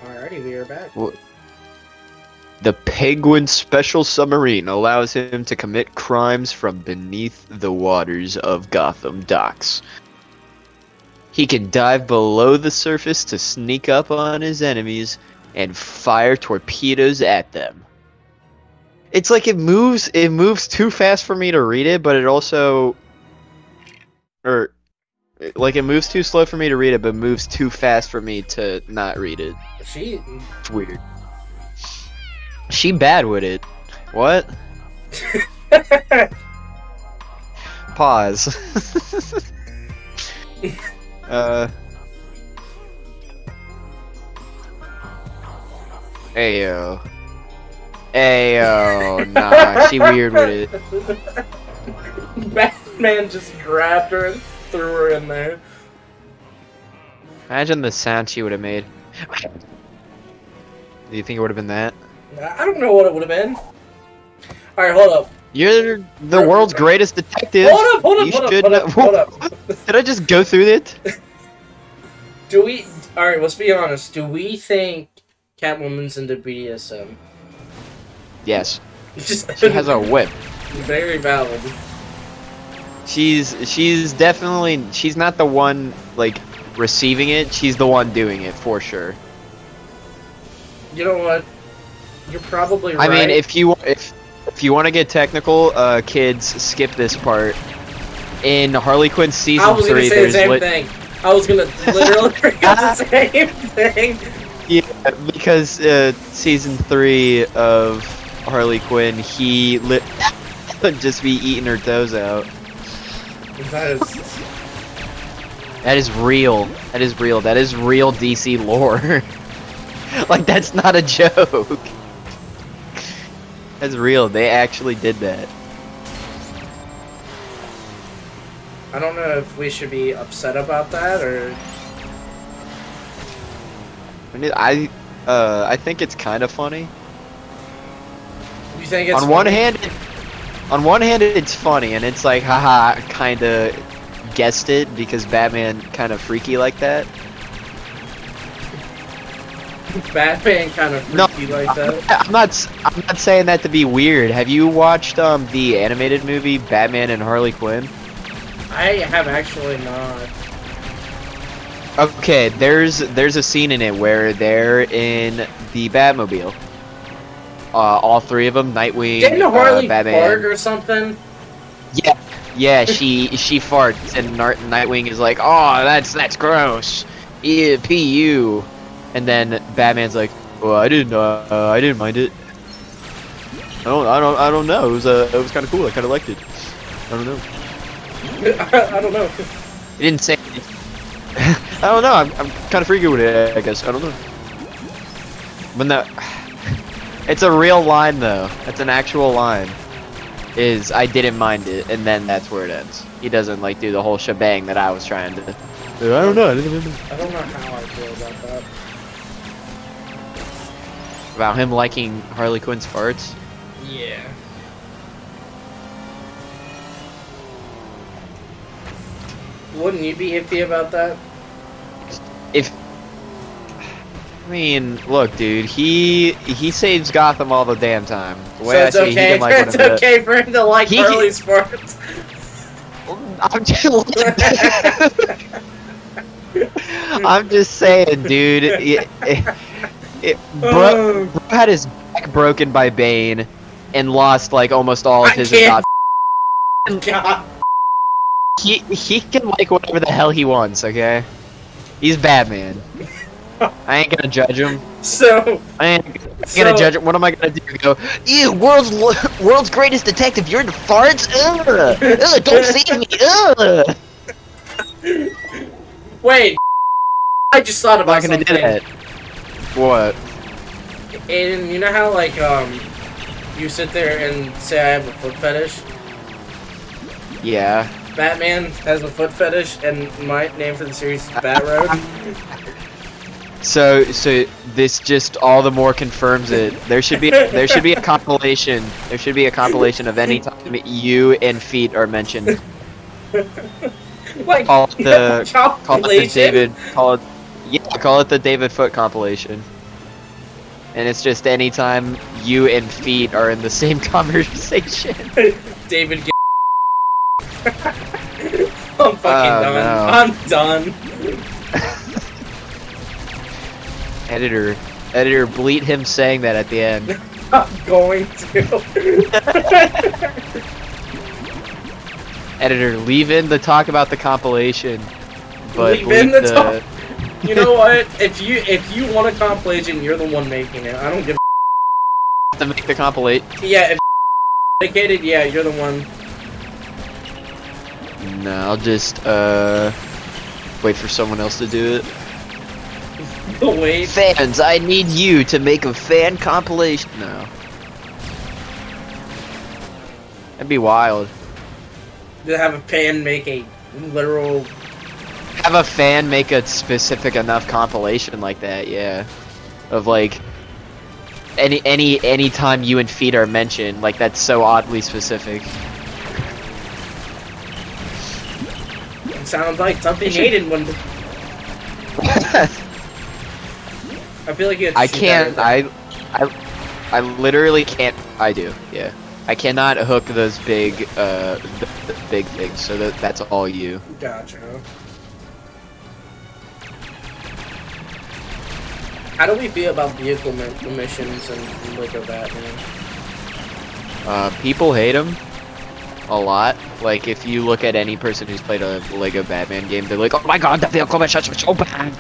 Alrighty, we are back. The Penguin Special Submarine allows him to commit crimes from beneath the waters of Gotham docks. He can dive below the surface to sneak up on his enemies and fire torpedoes at them. It's like it moves too fast for me to read it, but it also like it moves too slow for me to read it, but moves too fast for me to not read it. It's weird. She bad with it. What? Pause. Ayo. Ayo. Nah, she weird with it. Batman just grabbed her and threw her in there. Imagine the sound she would have made. Do you think it would have been that? I don't know what it would have been. Alright, hold up. You're the world's greatest detective. Hold up. Did I just go through it? Alright, let's be honest. Do we think Catwoman's into BDSM? Yes. She has a whip. Very valid. She's definitely, she's not the one, like, receiving it. She's the one doing it, for sure. You know what? You're probably right. I mean, if you want to get technical, kids, skip this part. In Harley Quinn season 3, I was gonna say the same thing. I was gonna literally bring up the same thing. Yeah, because season 3 of Harley Quinn, he would just be eating her toes out. That is real. That is real. That is real DC lore. Like, that's not a joke. That's real. They actually did that. I don't know if we should be upset about that or. I think it's kind of funny. You think it's on one hand, it's funny, and it's like, haha, kind of guessed it because Batman kind of freaky like that. Batman kind of freaky like that. I'm not saying that to be weird. Have you watched the animated movie Batman and Harley Quinn? I have actually not. Okay, there's a scene in it where they're in the Batmobile. All three of them, Nightwing, Didn't Harley Batman. fart or something? Yeah, she farts, and Nightwing is like, "Oh, that's gross. Yeah, pu." And then Batman's like, "Well, I didn't mind it. I don't know. It was kind of cool. I kind of liked it. I don't know. I don't know. He didn't say anything. I don't know. I'm kind of freaky with it, I guess. I don't know. But no, it's a real line though. That's an actual line. Is I didn't mind it, and then that's where it ends. He doesn't like do the whole shebang that I was trying to. I don't know. I don't know how I feel about that. About him liking Harley Quinn's farts? Yeah. Wouldn't you be iffy about that? I mean, look, dude, he saves Gotham all the damn time. The way so it's okay. It's okay for him to like Harley's farts. I'm just saying, dude. Bro had his back broken by Bane and lost like almost all of his. God. He can like whatever the hell he wants. Okay, he's Batman. I ain't gonna judge him. So I ain't gonna judge him. What am I gonna do? Go, ew, world's greatest detective. You're into farts. Ugh, don't save me. Ugh. Wait, I just thought about something. I'm not gonna do that. What? And you know how like you sit there and say I have a foot fetish? Yeah. Batman has a foot fetish, and my name for the series is Bat Road. So this just all the more confirms it. There should be a compilation. There should be a compilation of any time you and feet are mentioned. Like, call it the David Foot compilation. And it's just anytime you and Feet are in the same conversation. David, I'm fucking done. No. I'm done. Editor, bleat him saying that at the end. I'm going to. Editor, leave in the talk about the compilation. But Leave in the talk. You know what? If you want a compilation, you're the one making it. I don't give a to make the compilation. Yeah, if dedicated, yeah, you're the one. No, I'll just wait for someone else to do it. Wait. Fans, I need you to make a fan compilation. No. That'd be wild. To have a fan make a literal. Have a fan make a specific enough compilation like that, yeah. Of like any time you and Feet are mentioned, like that's so oddly specific. It sounds like something Aiden would. I feel like you. I can't. I literally can't. I do. Yeah. I cannot hook those big, the big things. So that's all you. Gotcha. How do we feel about vehicle missions and Lego Batman? People hate them a lot. Like, if you look at any person who's played a Lego Batman game, they're like, oh my god, the vehicle missions are so bad!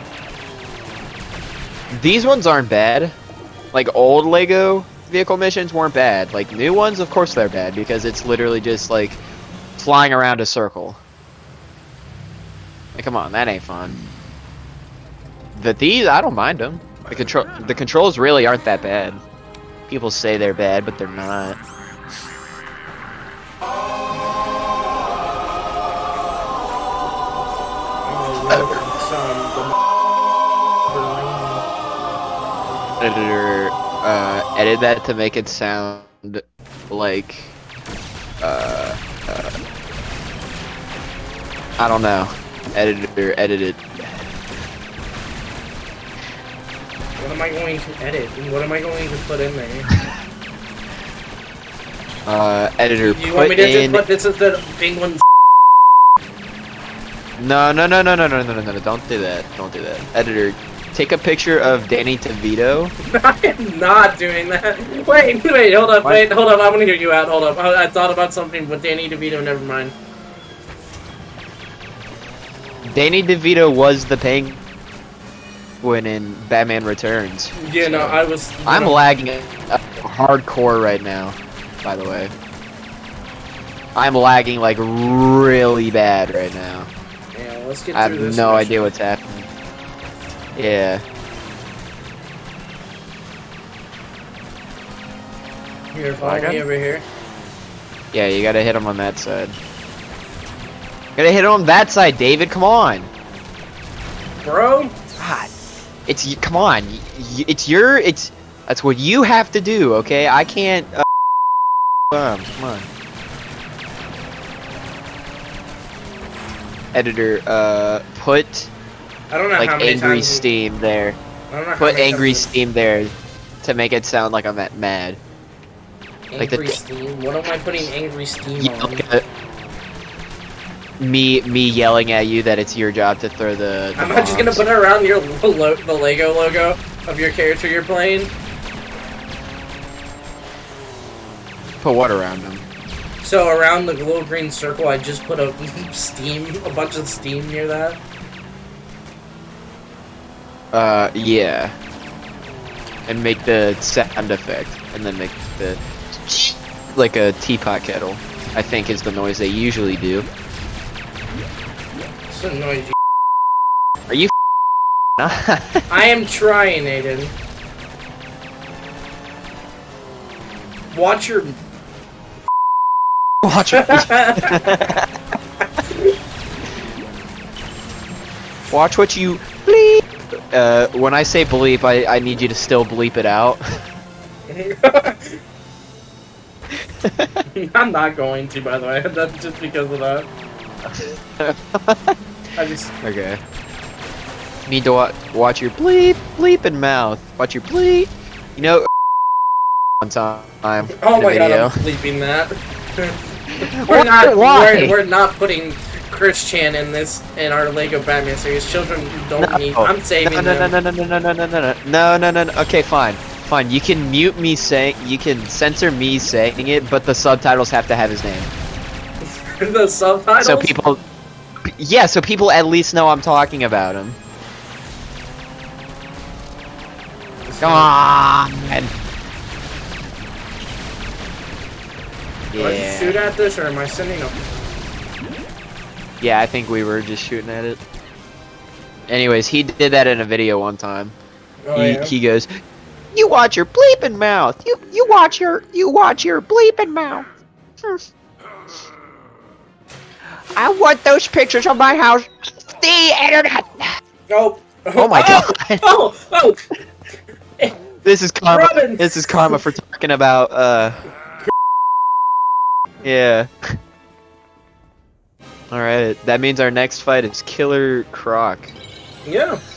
These ones aren't bad. Like, old Lego vehicle missions weren't bad. Like, new ones, of course they're bad, because it's literally just, like, flying around a circle. Like, come on, that ain't fun. But these, I don't mind them. The controls really aren't that bad. People say they're bad, but they're not. Editor, edit that to make it sound like, I don't know. Editor, edit it. What am I going to edit? What am I going to put in there? Editor, you want me to just put this as the penguin? No, don't do that. Don't do that. Editor, take a picture of Danny DeVito. I am not doing that. Wait, hold up, I want to hear you out, hold up. I thought about something with Danny DeVito, never mind. Danny DeVito was the penguin in Batman Returns. Yeah, so, no, I was... I'm lagging hardcore right now, by the way. I'm lagging, like, really bad right now. Yeah, let's get I through have this no mission. idea what's happening. Yeah. Here, follow me over here. Yeah, you gotta hit him on that side. You gotta hit him on that side, David, come on! Bro? God. Come on, that's what you have to do, okay? I can't, come on. Editor, put, I don't know like, how many angry times steam there. I don't know how Put many angry times steam there to make it sound like I'm that mad. Angry like steam? What am I putting angry steam on? Me yelling at you that it's your job to throw the I'm not just gonna put it around your the Lego logo of your character you're playing. Put what around them? So around the little green circle, I just put a bunch of steam near that. Yeah. And make the sound effect, and then make the like a teapot kettle. I think is the noise they usually do. It's a noisy. Are you? I am trying, Aiden. Watch your. Watch your. Watch what you bleep. When I say bleep, I need you to still bleep it out. I'm not going to, by the way. That's just because of that. I just... Okay. Need to watch your bleep and mouth. Watch your bleep. You know, one time. Oh my god, video. I'm bleeping that. Why? we're not putting Chris Chan in our Lego Batman series. Children don't need. I'm saving them. No. Okay, fine. Fine. You can mute me saying. You can censor me saying it, but the subtitles have to have his name. The subtitles. So people. Yeah, so people at least know I'm talking about him. Come on. Do I just shoot at this, or am I sending a... Yeah, I think we were just shooting at it. Anyways, he did that in a video one time. Oh, yeah? He goes, "You watch your bleeping mouth. You watch your bleeping mouth. I want those pictures of my house. The internet." Oh. Oh my god. Oh. This is karma. Robin. This is karma for talking about yeah. Alright, that means our next fight is Killer Croc. Yeah.